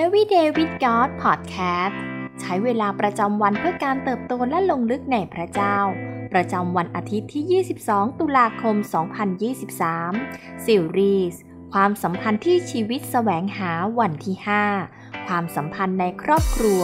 Everyday with God Podcast ใช้เวลาประจำวันเพื่อการเติบโตและลงลึกในพระเจ้าประจำวันอาทิตย์ที่ 22 ตุลาคม 2023 ซีรีส์ความสัมพันธ์ที่ชีวิตแสวงหาวันที่ 5 ความสัมพันธ์ในครอบครัว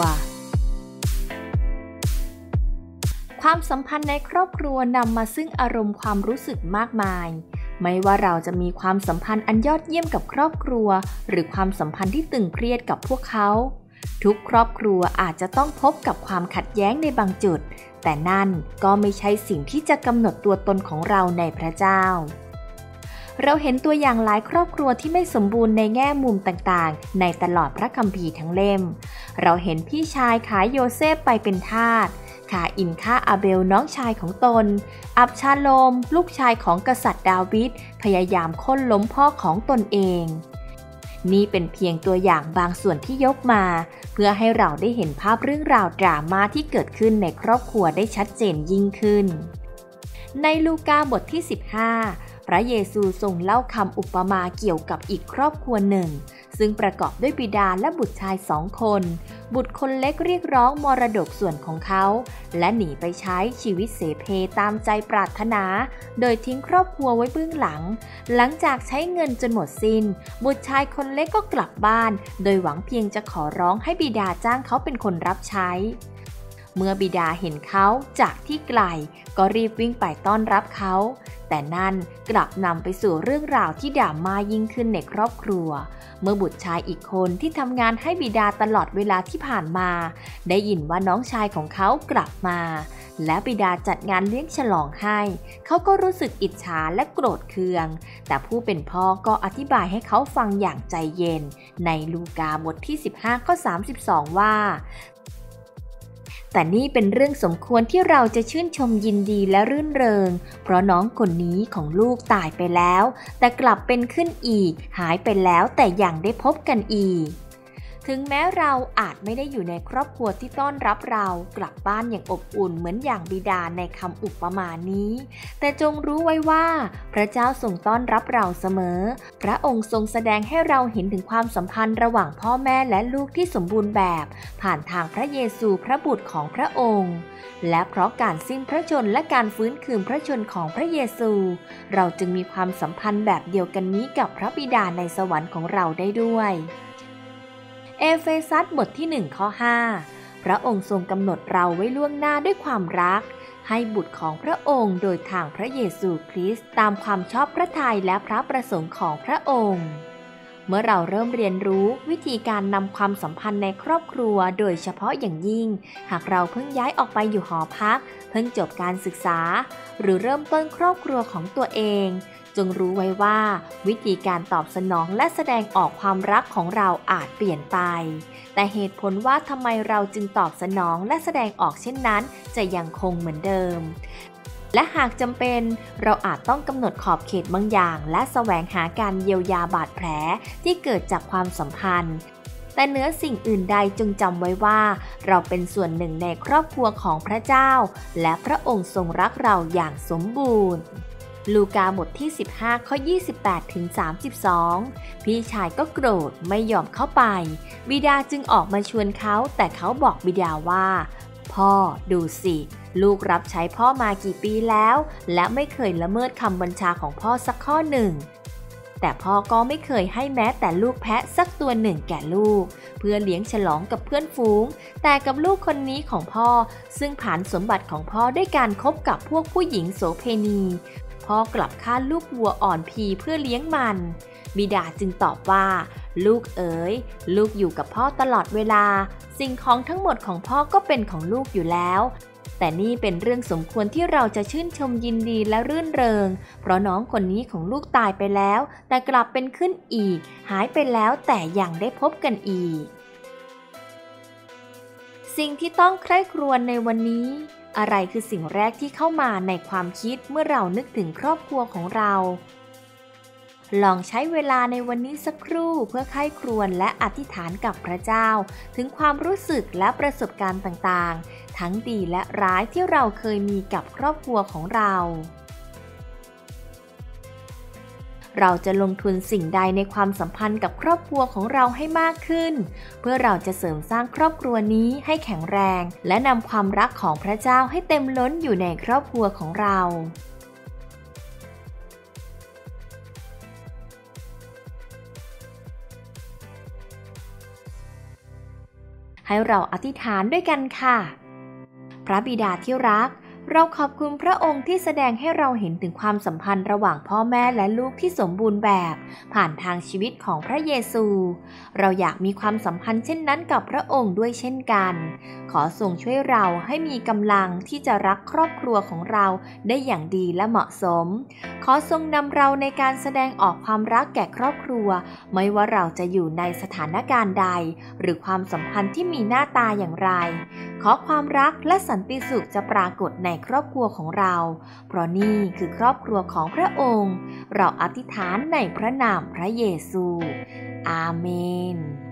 ความสัมพันธ์ในครอบครัวนำมาซึ่งอารมณ์ความรู้สึกมากมายไม่ว่าเราจะมีความสัมพันธ์อันยอดเยี่ยมกับครอบครัวหรือความสัมพันธ์ที่ตึงเครียดกับพวกเขาทุกครอบครัวอาจจะต้องพบกับความขัดแย้งในบางจุดแต่นั่นก็ไม่ใช่สิ่งที่จะกำหนดตัวตนของเราในพระเจ้าเราเห็นตัวอย่างหลายครอบครัวที่ไม่สมบูรณ์ในแง่มุมต่างๆในตลอดพระคัมภีร์ทั้งเล่มเราเห็นพี่ชายขายโยเซฟไปเป็นทาสฆ่าอินฆ่าอาเบลน้องชายของตนอับชาโลมลูกชายของกษัตริย์ดาวิดพยายามโค่นล้มพ่อของตนเองนี่เป็นเพียงตัวอย่างบางส่วนที่ยกมาเพื่อให้เราได้เห็นภาพเรื่องราวดราม่าที่เกิดขึ้นในครอบครัวได้ชัดเจนยิ่งขึ้นในลูกาบทที่ 15พระเยซูทรงเล่าคำอุปมาเกี่ยวกับอีกครอบครัวหนึ่งซึ่งประกอบด้วยบิดาและบุตรชาย2 คนบุตรคนเล็กเรียกร้องมรดกส่วนของเขาและหนีไปใช้ชีวิตเสเพตามใจปรารถนาโดยทิ้งครอบครัวไว้เบื้องหลังหลังจากใช้เงินจนหมดสิ้นบุตรชายคนเล็กก็กลับบ้านโดยหวังเพียงจะขอร้องให้บิดาจ้างเขาเป็นคนรับใช้เมื่อบิดาเห็นเขาจากที่ไกลก็รีบวิ่งไปต้อนรับเขาแต่นั่นกลับนำไปสู่เรื่องราวที่ดราม่ายิ่งขึ้นในครอบครัวเมื่อบุตรชายอีกคนที่ทำงานให้บิดาตลอดเวลาที่ผ่านมาได้ยินว่าน้องชายของเขากลับมาและบิดาจัดงานเลี้ยงฉลองให้เขาก็รู้สึกอิจฉาและโกรธเคืองแต่ผู้เป็นพ่อก็อธิบายให้เขาฟังอย่างใจเย็นในลูกาบทที่ 15 ข้อ 32 ว่าแต่นี่เป็นเรื่องสมควรที่เราจะชื่นชมยินดีและรื่นเริงเพราะน้องคนนี้ของลูกตายไปแล้วแต่กลับเป็นขึ้นอีกหายไปแล้วแต่ยังได้พบกันอีกถึงแม้เราอาจไม่ได้อยู่ในครอบครัวที่ต้อนรับเรากลับบ้านอย่างอบอุ่นเหมือนอย่างบิดาในคำอุปมานี้แต่จงรู้ไว้ว่าพระเจ้าทรงต้อนรับเราเสมอพระองค์ทรงแสดงให้เราเห็นถึงความสัมพันธ์ระหว่างพ่อแม่และลูกที่สมบูรณ์แบบผ่านทางพระเยซูพระบุตรของพระองค์และเพราะการสิ้นพระชนม์และการฟื้นคืนพระชนม์ของพระเยซูเราจึงมีความสัมพันธ์แบบเดียวกันนี้กับพระบิดาในสวรรค์ของเราได้ด้วยเอเฟซัสบทที่ 1 ข้อ 5 พระองค์ทรงกำหนดเราไว้ล่วงหน้าด้วยความรักให้บุตรของพระองค์โดยทางพระเยซูคริสต์ตามความชอบพระทัยและพระประสงค์ของพระองค์เมื่อเราเริ่มเรียนรู้วิธีการนำความสัมพันธ์ในครอบครัวโดยเฉพาะอย่างยิ่งหากเราเพิ่งย้ายออกไปอยู่หอพักเพิ่งจบการศึกษาหรือเริ่มต้นครอบครัวของตัวเองจงรู้ไว้ว่าวิธีการตอบสนองและแสดงออกความรักของเราอาจเปลี่ยนไปแต่เหตุผลว่าทำไมเราจึงตอบสนองและแสดงออกเช่นนั้นจะยังคงเหมือนเดิมและหากจำเป็นเราอาจต้องกำหนดขอบเขตบางอย่างและแสวงหาการเยียวยาบาดแผลที่เกิดจากความสัมพันธ์แต่เหนือสิ่งอื่นใดจงจำไว้ว่าเราเป็นส่วนหนึ่งในครอบครัวของพระเจ้าและพระองค์ทรงรักเราอย่างสมบูรณ์ลูกาบทที่ 15 ข้อ 28 ถึง 32 พี่ชายก็โกรธไม่ยอมเข้าไปบิดาจึงออกมาชวนเขาแต่เขาบอกบิดาว่าพ่อดูสิลูกรับใช้พ่อมากี่ปีแล้วและไม่เคยละเมิดคำบัญชาของพ่อสักข้อหนึ่งแต่พ่อก็ไม่เคยให้แม้แต่ลูกแพะสักตัวหนึ่งแก่ลูกเพื่อเลี้ยงฉลองกับเพื่อนฝูงแต่กับลูกคนนี้ของพ่อซึ่งผ่านสมบัติของพ่อด้วยการคบกับพวกผู้หญิงโสเภณีพ่อกลับฆ่าลูกวัวอ่อนพีเพื่อเลี้ยงมันบิดาจึงตอบว่าลูกเอ๋ยลูกอยู่กับพ่อตลอดเวลาสิ่งของทั้งหมดของพ่อก็เป็นของลูกอยู่แล้วแต่นี่เป็นเรื่องสมควรที่เราจะชื่นชมยินดีและรื่นเริงเพราะน้องคนนี้ของลูกตายไปแล้วแต่กลับเป็นขึ้นอีกหายไปแล้วแต่ยังได้พบกันอีกสิ่งที่ต้องใคร่ครวญในวันนี้อะไรคือสิ่งแรกที่เข้ามาในความคิดเมื่อเรานึกถึงครอบครัวของเราลองใช้เวลาในวันนี้สักครู่เพื่อใคร่ครวญและอธิษฐานกับพระเจ้าถึงความรู้สึกและประสบการณ์ต่างๆทั้งดีและร้ายที่เราเคยมีกับครอบครัวของเราเราจะลงทุนสิ่งใดในความสัมพันธ์กับครอบครัวของเราให้มากขึ้นเพื่อเราจะเสริมสร้างครอบครัวนี้ให้แข็งแรงและนำความรักของพระเจ้าให้เต็มล้นอยู่ในครอบครัวของเราให้เราอธิษฐานด้วยกันค่ะพระบิดาที่รักเราขอบคุณพระองค์ที่แสดงให้เราเห็นถึงความสัมพันธ์ระหว่างพ่อแม่และลูกที่สมบูรณ์แบบผ่านทางชีวิตของพระเยซูเราอยากมีความสัมพันธ์เช่นนั้นกับพระองค์ด้วยเช่นกันขอทรงช่วยเราให้มีกำลังที่จะรักครอบครัวของเราได้อย่างดีและเหมาะสมขอทรงนำเราในการแสดงออกความรักแก่ครอบครัวไม่ว่าเราจะอยู่ในสถานการณ์ใดหรือความสัมพันธ์ที่มีหน้าตาอย่างไรขอความรักและสันติสุขจะปรากฏในครอบครัวของเราเพราะนี่คือครอบครัวของพระองค์เราอธิษฐานในพระนามพระเยซูอาเมน